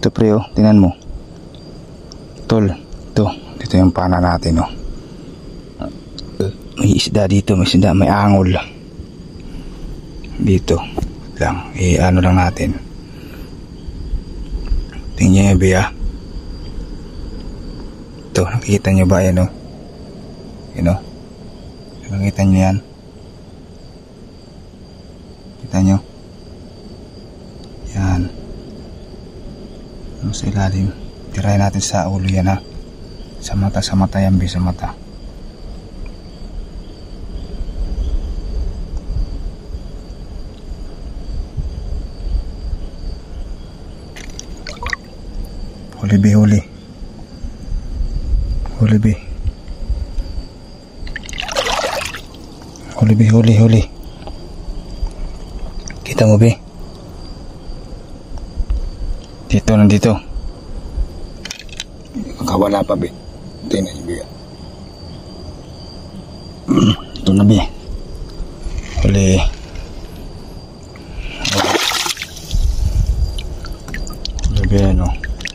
Ito pre oh, tingnan mo. Tol, dito yung pana natin oh. May isda dito, may angol. Dito lang, ano lang natin. Tingnan nyo ba? Ito, nakikita nyo ba yan oh? Yan oh. Nakikita nyo yan? Kita nyo? Yan. Ano sa ilalim? Tirahin natin sa ulo yan ha. Sa mata yan be, sa mata. Huli be, huli. Huli be. Huli be, huli. Kita mo be? Nandito. Nakawala pa be. Tingnan niyo be. Ito na be. Huli. Huli be ano.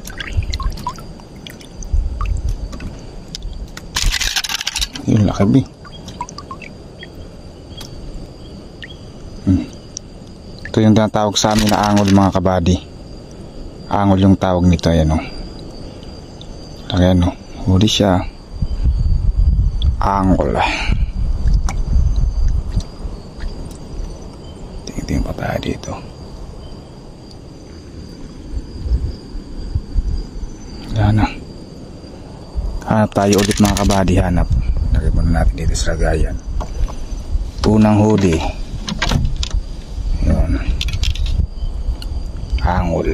Yung laki be. Ito yung tinatawag sa amin na angol mga kabady. Angol yung tawag nito. Ayan o. Ayan o. Huli siya. Angol. Tingin pa tayo dito. Yan na. Hanap tayo ulit mga kabady. Hanap. Lagay muna natin dito sa lagayan. Unang huli. Yun. Angol.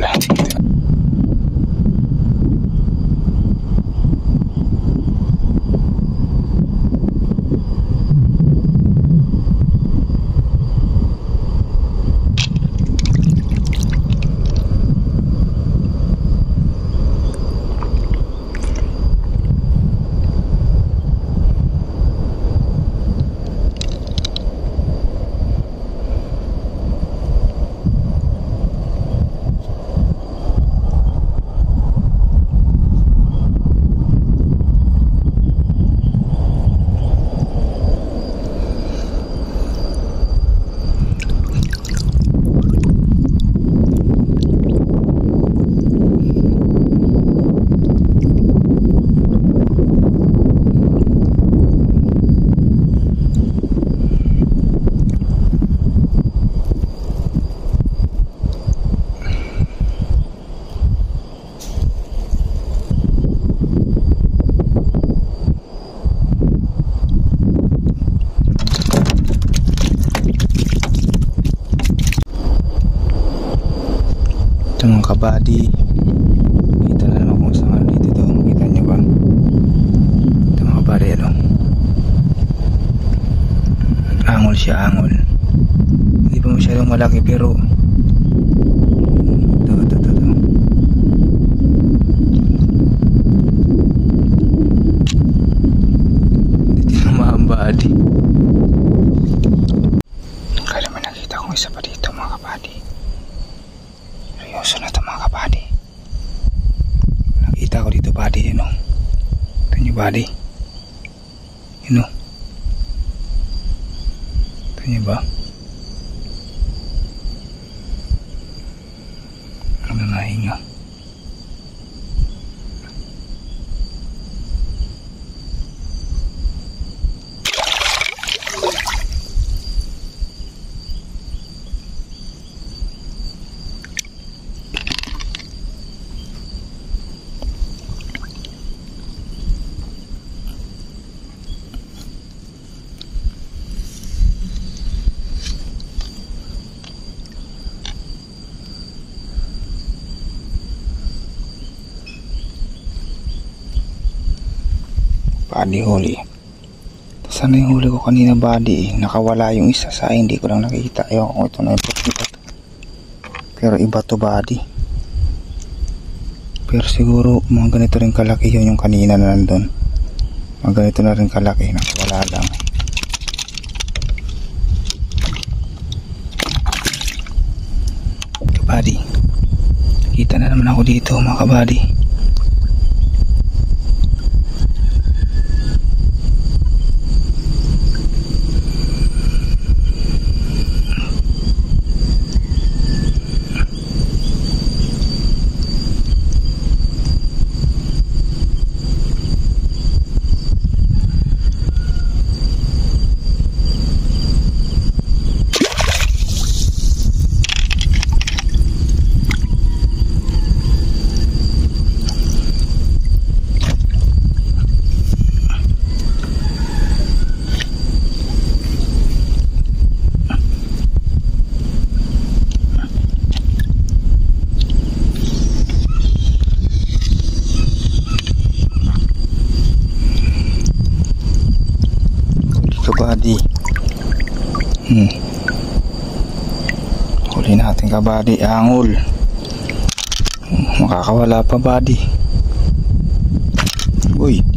Mga kabady, kita na naman kung saan dito. Kita nyo ba? Ito mga kabady, ano? Angol siya, angol. Hindi pa masyadong malaki pero ito. Dito na mga kabady. Kaya naman nakita kong isa pa dito mga kabady. Seryoso na ito mga kabady. Nakita ko dito body, ano? Ito nyo body. Ano? Ito nyo ba? Ano nahinga? Body huli. Sana yung huli ko kanina body eh. Nakawala yung isa sa hindi ko lang nakikita. Ewan ko ito na ipot. Pero iba to body. Pero siguro mga ganito rin kalaki yun yung kanina na nandun. Mga ganito na rin kalaki. Nakawala lang. Body. Kita na naman ako dito mga kabady. Kabady. Huli natin kabady, angol. Makakawala pa body. Uy.